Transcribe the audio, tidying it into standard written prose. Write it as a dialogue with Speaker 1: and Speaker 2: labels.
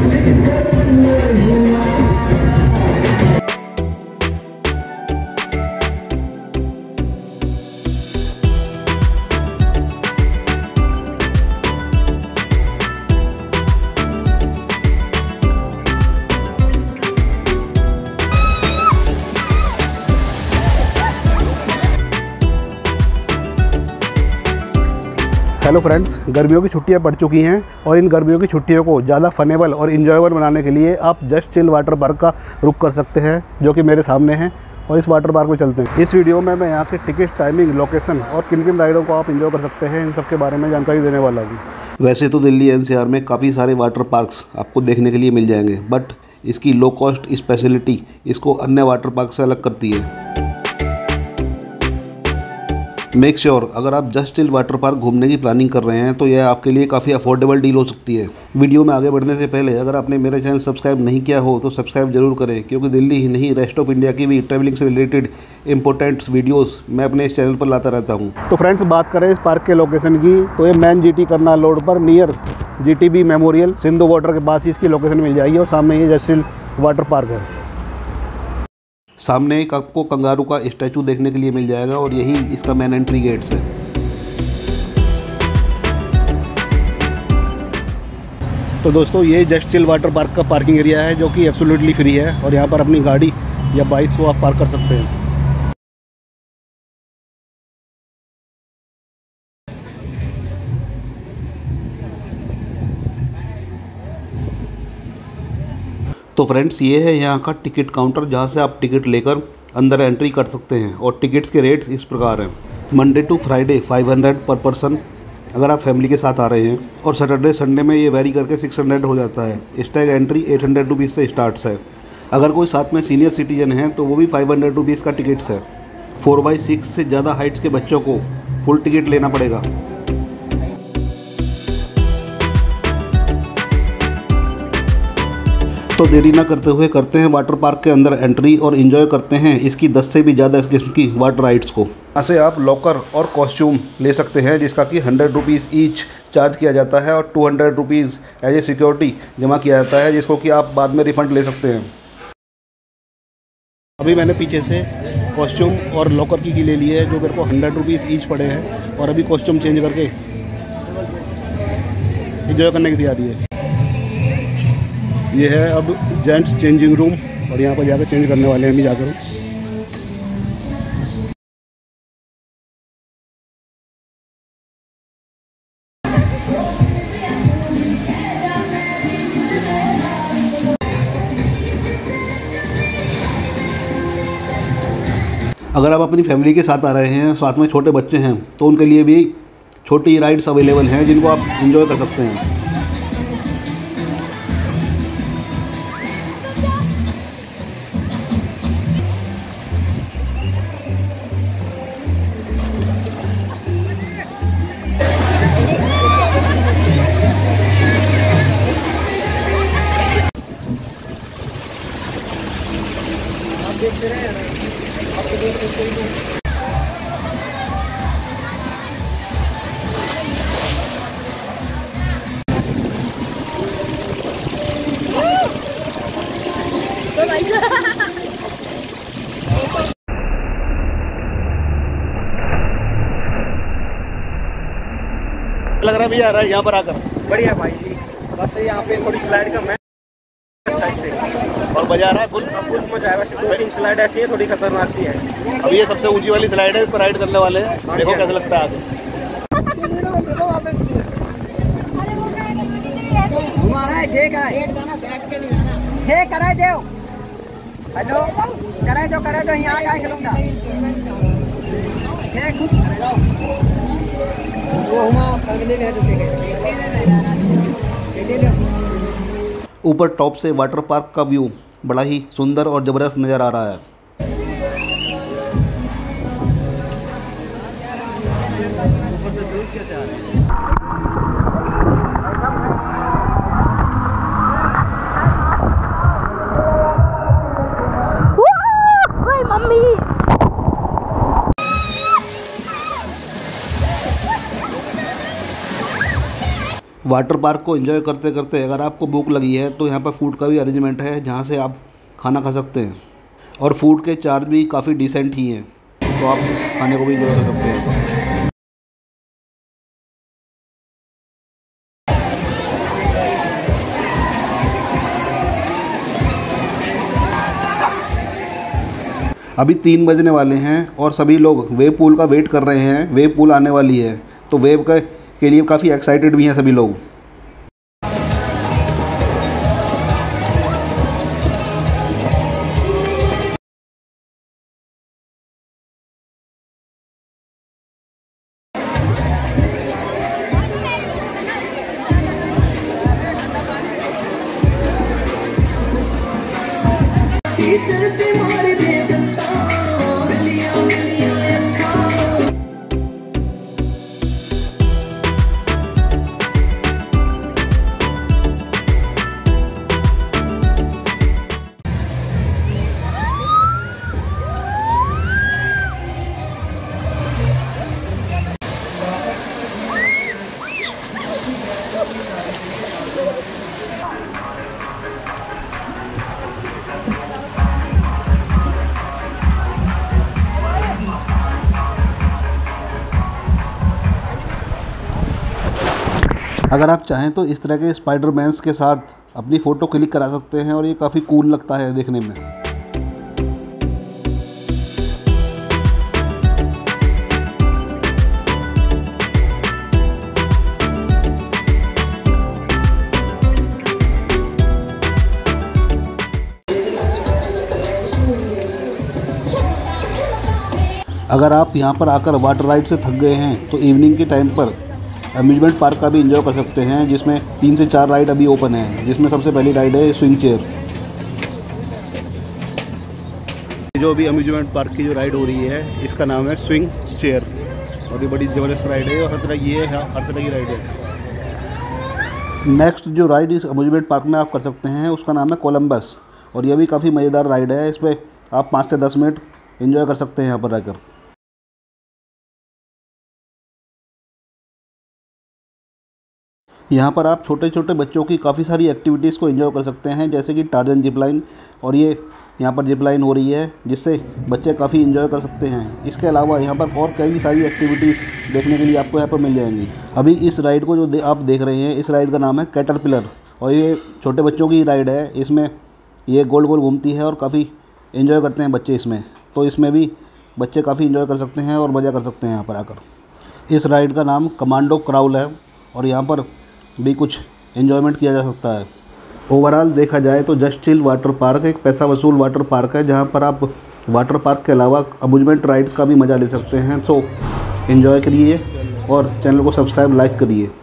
Speaker 1: Hello friends, गर्मियों की छुट्टियां पड़ चुकी हैं और इन गर्मियों की छुट्टियों को ज़्यादा फनेबल और इन्जॉयबल बनाने के लिए आप जस्ट चिल वाटर पार्क का रुख कर सकते हैं, जो कि मेरे सामने है। और इस वाटर पार्क में चलते हैं। इस वीडियो में मैं यहाँ के टिकट, टाइमिंग, लोकेशन और किन किन राइडों को आप इंजॉय कर सकते हैं, इन सब के बारे में जानकारी देने वाला हूँ।
Speaker 2: वैसे तो दिल्ली एनसीआर में काफ़ी सारे वाटर पार्क्स आपको देखने के लिए मिल जाएंगे, बट इसकी लो कॉस्ट स्पेशलिटी इसको अन्य वाटर पार्क से अलग करती है। मेक श्योर अगर आप जस्ट चिल वाटर पार्क घूमने की प्लानिंग कर रहे हैं तो यह आपके लिए काफ़ी अफोर्डेबल डील हो सकती है। वीडियो में आगे बढ़ने से पहले अगर आपने मेरा चैनल सब्सक्राइब नहीं किया हो तो सब्सक्राइब जरूर करें, क्योंकि दिल्ली ही नहीं रेस्ट ऑफ इंडिया की भी ट्रैवलिंग से रिलेटेड इंपॉर्टेंट वीडियोस मैं अपने इस चैनल पर लाता रहता हूँ।
Speaker 1: तो फ्रेंड्स, बात करें इस पार्क के लोकेशन की तो ये मैन जीटी करनाल रोड पर near GTB memorial Sindhu border के पास ही इसकी लोकेशन मिल जाएगी और सामने ये जस्ट चिल वाटर पार्क है।
Speaker 2: सामने एक आपको कंगारू का स्टैचू देखने के लिए मिल जाएगा और यही इसका मेन एंट्री गेट्स है।
Speaker 1: तो दोस्तों, ये जस्ट चिल वाटर पार्क का पार्किंग एरिया है, जो कि एब्सोल्युटली फ्री है और यहाँ पर अपनी गाड़ी या बाइक्स को आप पार्क कर सकते हैं।
Speaker 2: तो फ्रेंड्स, ये है यहाँ का टिकट काउंटर, जहाँ से आप टिकट लेकर अंदर एंट्री कर सकते हैं। और टिकट्स के रेट्स इस प्रकार हैं। मंडे टू फ्राइडे 500 पर पर्सन अगर आप फैमिली के साथ आ रहे हैं, और सैटरडे संडे में ये वेरी करके 600 हो जाता है। स्टैग एंट्री 800 रुपीज़ से स्टार्ट्स है। अगर कोई साथ में सीनियर सिटीजन है तो वो भी 500 रुपीज़ का टिकट्स है। 4x6 से ज़्यादा हाइट्स के बच्चों को फुल टिकट लेना पड़ेगा। तो देरी ना करते हुए करते हैं वाटर पार्क के अंदर एंट्री और इन्जॉय करते हैं इसकी 10 से भी ज़्यादा इस किस्म की वाटर राइड्स को। यहाँ से आप लॉकर और कॉस्ट्यूम ले सकते हैं, जिसका कि 100 रुपीज़ ईच चार्ज किया जाता है और 200 रुपीज़ एज ए सिक्योरिटी जमा किया जाता है, जिसको कि आप बाद में रिफ़ंड ले सकते हैं।
Speaker 1: अभी मैंने पीछे से कॉस्ट्यूम और लॉकर की ले ली है, जो मेरे को 100 रुपीज़ ईच पड़े हैं, और अभी कॉस्ट्यूम चेंज करके इन्जॉय करने की तैयारी है। ये है अब जेंट्स चेंजिंग रूम और यहाँ पर जाकर चेंज करने वाले हैं अभी जाकर।
Speaker 2: अगर आप अपनी फैमिली के साथ आ रहे हैं, साथ में छोटे बच्चे हैं, तो उनके लिए भी छोटी राइड्स अवेलेबल हैं जिनको आप एंजॉय कर सकते हैं।
Speaker 1: लग रहा है भैया यहाँ पर आकर
Speaker 3: बढ़िया भाई जी। बस यहाँ पे थोड़ी स्लाइड कम है, अच्छा इससे,
Speaker 1: और मजा आ रहा है फुल
Speaker 3: मजा आया। वैसे 2-3 स्लाइड ऐसी है, थोड़ी खतरनाक सी है।
Speaker 1: अब ये सबसे ऊंची वाली स्लाइड है, इस पर राइड करने वाले हैं। देखो कैसा लगता है आगे।
Speaker 3: हेलो, कराए दो यहाँ क्या खिलूंगा।
Speaker 2: ऊपर टॉप से वाटर पार्क का व्यू बड़ा ही सुंदर और ज़बरदस्त नज़र आ रहा है। वाटर पार्क को एंजॉय करते करते अगर आपको भूख लगी है तो यहाँ पर फूड का भी अरेंजमेंट है, जहाँ से आप खाना खा सकते हैं और फूड के चार्ज भी काफ़ी डिसेंट ही हैं, तो आप खाने को भी एंजॉय कर सकते हैं। अभी 3 बजने वाले हैं और सभी लोग वेव पूल का वेट कर रहे हैं। वेव पूल आने वाली है तो वेव के लिए काफ़ी एक्साइटेड भी हैं सभी लोग। अगर आप चाहें तो इस तरह के स्पाइडरमैन्स के साथ अपनी फ़ोटो क्लिक करा सकते हैं और ये काफ़ी कूल लगता है देखने में। अगर आप यहाँ पर आकर वाटर राइड से थक गए हैं तो इवनिंग के टाइम पर अम्यूज़मेंट पार्क का भी एंजॉय कर सकते हैं, जिसमें 3 से 4 राइड अभी ओपन है, जिसमें सबसे पहली राइड है स्विंग चेयर। जो अभी अम्यूज़मेंट पार्क की जो राइड हो रही है इसका नाम है स्विंग चेयर और ये बड़ी ज़बरदस्त राइड है और हर तरह की राइड है। नेक्स्ट जो राइड इस अम्यूज़मेंट पार्क में आप कर सकते हैं उसका नाम है कोलंबस और ये भी काफ़ी मज़ेदार राइड है। इस पर आप 5 से 10 मिनट एंजॉय कर सकते हैं यहाँ पर रहकर। यहाँ पर आप छोटे छोटे बच्चों की काफ़ी सारी एक्टिविटीज़ को एंजॉय कर सकते हैं, जैसे कि टार्जन जिप लाइन, और ये यहाँ पर जिप लाइन हो रही है जिससे बच्चे काफ़ी एंजॉय कर सकते हैं। इसके अलावा यहाँ पर और कई सारी एक्टिविटीज़ देखने के लिए आपको यहाँ पर मिल जाएंगी। अभी इस राइड को जो आप देख रहे हैं, इस राइड का नाम है कैटरपिलर और ये छोटे बच्चों की राइड है। इसमें ये गोल गोल घूमती है और काफ़ी एंजॉय करते हैं बच्चे इसमें, तो इसमें भी बच्चे काफ़ी एंजॉय कर सकते हैं और मज़ा कर सकते हैं यहाँ पर आकर। इस राइड का नाम कमांडो क्राउल है और यहाँ पर भी कुछ एंजॉयमेंट किया जा सकता है। ओवरऑल देखा जाए तो जस्ट चिल वाटर पार्क एक पैसा वसूल वाटर पार्क है, जहाँ पर आप वाटर पार्क के अलावा अम्यूज़मेंट राइड्स का भी मज़ा ले सकते हैं। सो एंजॉय करिए और चैनल को सब्सक्राइब लाइक करिए।